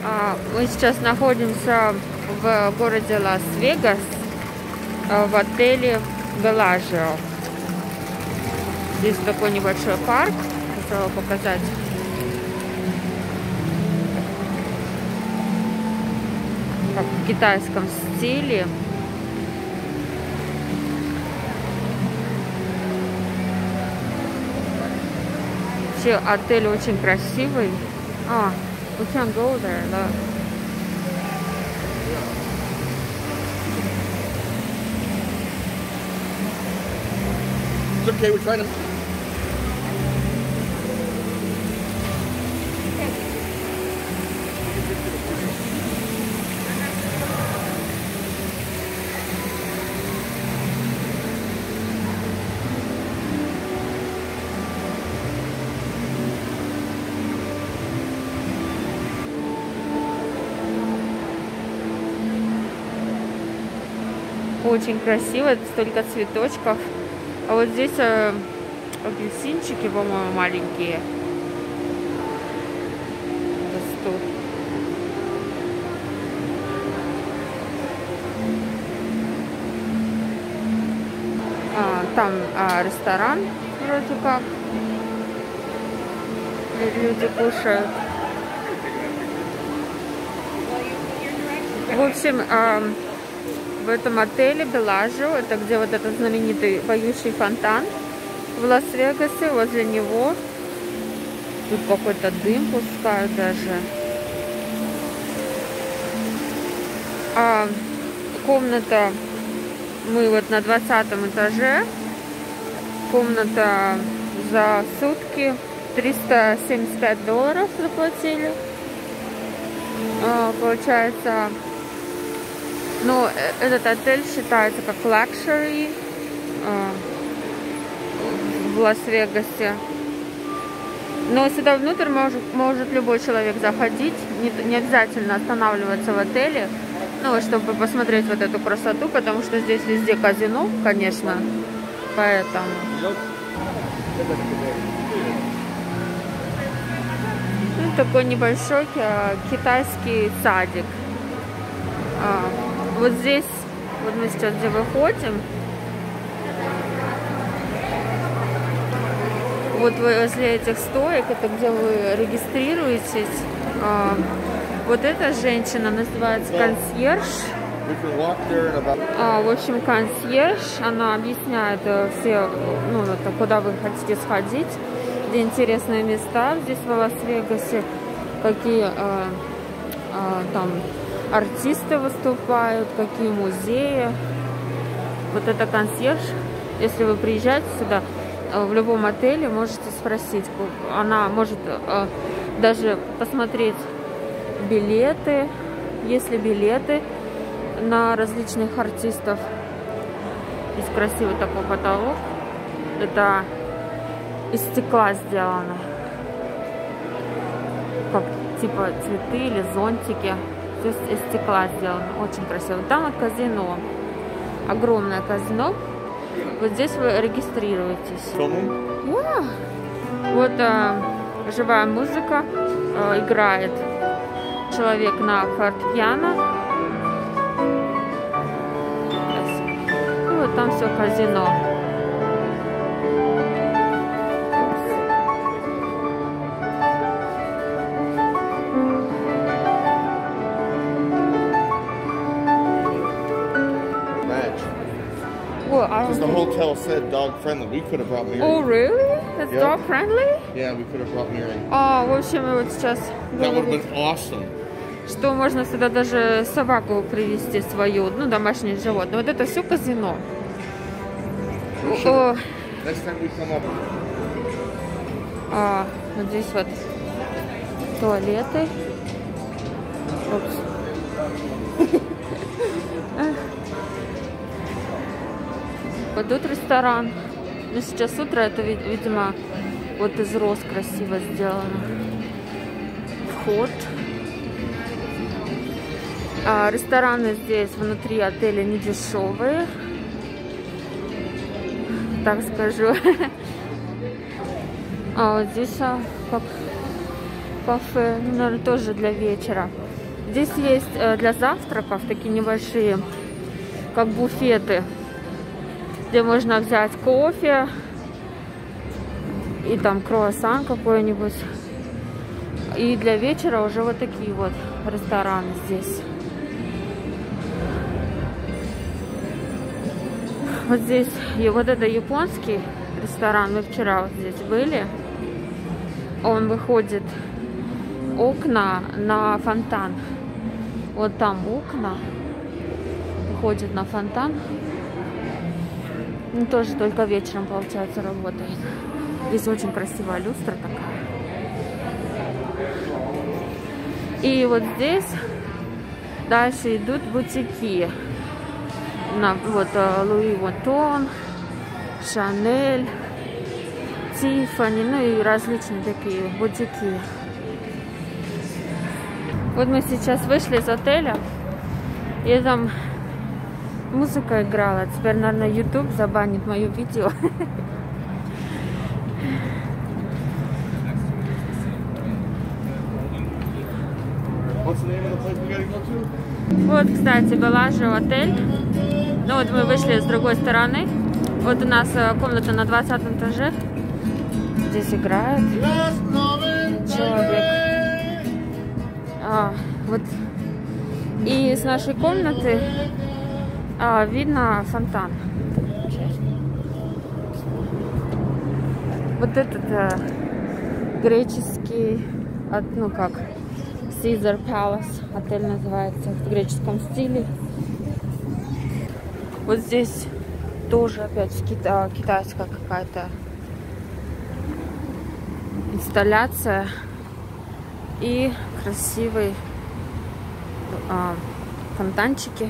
Мы сейчас находимся в городе Лас-Вегас, в отеле Белажио. Здесь такой небольшой парк, хотела показать. Как в китайском стиле. Вообще отель очень красивый. We can't go there, да. It's okay, we're trying to... Очень красиво, столько цветочков. А вот здесь апельсинчики, по-моему, маленькие растут. Там ресторан вроде как. Люди кушают. В общем, в этом отеле Белажио, это где вот этот знаменитый поющий фонтан в Лас-Вегасе, возле него. Тут какой-то дым пускают даже. Комната, мы вот на 20-м этаже. Комната за сутки $375 заплатили. Получается... Но этот отель считается как luxury в Лас-Вегасе. Но сюда внутрь может любой человек заходить. Не обязательно останавливаться в отеле, ну, чтобы посмотреть вот эту красоту, потому что здесь везде казино, конечно. Поэтому... Ну, такой небольшой китайский садик. Вот здесь, вот мы сейчас где выходим, вот возле этих стоек, это где вы регистрируетесь, вот эта женщина называется консьерж. В общем, консьерж, она объясняет все, ну, куда вы хотите сходить, где интересные места здесь в Лас-Вегасе, какие там артисты выступают, какие музеи. Вот это консьерж. Если вы приезжаете сюда, в любом отеле, можете спросить. Она может даже посмотреть билеты, есть ли билеты на различных артистов. Здесь красивый такой потолок. Это из стекла сделано. Как типа цветы или зонтики. Здесь из стекла сделано. Очень красиво. Там вот казино. Огромное казино. Вот здесь вы регистрируетесь. Yeah. Вот живая музыка. Играет человек на фортепиано. И вот там все казино. Because the hotel said dog friendly. We could have brought Mary. Oh, really? It's dog friendly? Yeah, we could have brought Mary. В общем, вот сейчас That would have been awesome. Что можно сюда даже собаку привезти свою, ну, домашнее животное. Вот это все казино. Next time we come up. Вот здесь вот туалеты. Вот тут ресторан. Но сейчас утро, это, видимо, вот из роз красиво сделано. Вход. Рестораны здесь внутри отеля не дешевые, так скажу. Вот здесь как кафе, наверное, тоже для вечера. Здесь есть для завтраков такие небольшие, как буфеты, где можно взять кофе и там круассан какой-нибудь. И для вечера уже вот такие вот рестораны здесь. Вот здесь и вот это японский ресторан. Мы вчера вот здесь были. Он выходит окна на фонтан. Вот там окна выходят на фонтан. Ну, тоже только вечером, получается, работает. Здесь очень красивая люстра такая. И вот здесь дальше идут бутики. Вот Луи Вуиттон, Шанель, Тиффани, ну и различные такие бутики. Вот мы сейчас вышли из отеля, и там музыка играла. Теперь, наверное, YouTube забанит мое видео. Вот, кстати, Белажио отель. Ну вот мы вышли с другой стороны. Вот у нас комната на 20 этаже. Здесь играет человек. Вот. И с нашей комнаты видно фонтан. Вот этот греческий, ну как, Caesar Palace отель называется, в греческом стиле. Вот здесь тоже опять китайская какая-то инсталляция и красивые фонтанчики.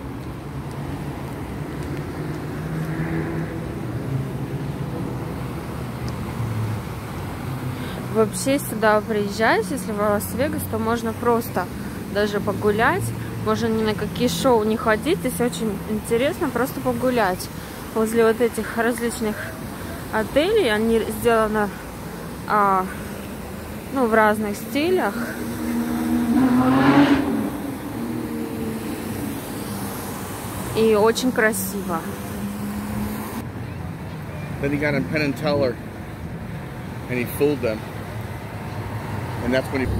Вообще сюда приезжаешь, если в Лас-Вегас, то можно просто даже погулять. Можно ни на какие шоу не ходить. Здесь очень интересно просто погулять. Возле вот этих различных отелей. Они сделаны ну, в разных стилях. И очень красиво. Then he got on Penn and Teller, and he fooled them. And that's when he...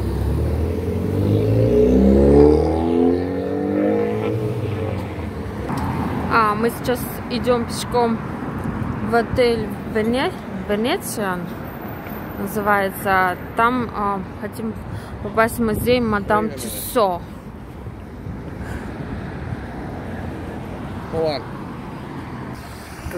Мы сейчас идем пешком в отель Венециан, называется. Там хотим попасть в музей Мадам Тюссо. Тут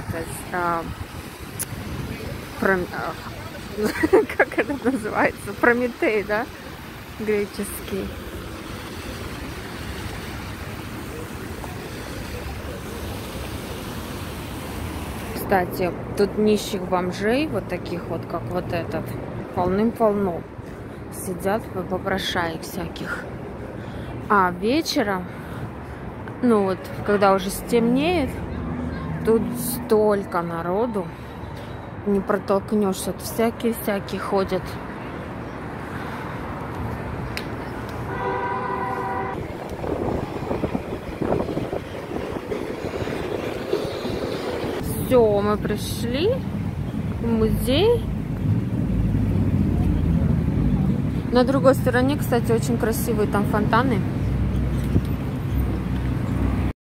как это называется? Прометей, да? Греческий. Кстати, тут нищих бомжей, вот таких вот, как вот этот, полным-полно. Сидят попрошаек всяких. А вечером, ну вот, когда уже стемнеет, тут столько народу, не протолкнешься. Тут всякие ходят. Все, мы пришли в музей. На другой стороне, кстати, очень красивые там фонтаны.